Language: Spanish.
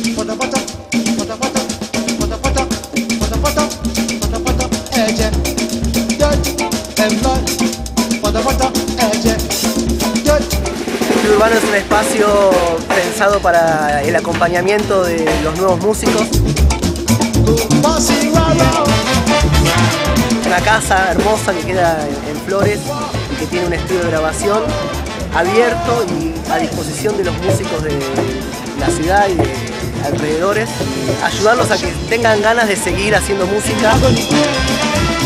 Club Urbano es un espacio pensado para el acompañamiento de los nuevos músicos. Una casa hermosa que queda en Flores y que tiene un estudio de grabación abierto y a disposición de los músicos de la ciudad y de alrededores, ayudarlos a que tengan ganas de seguir haciendo música.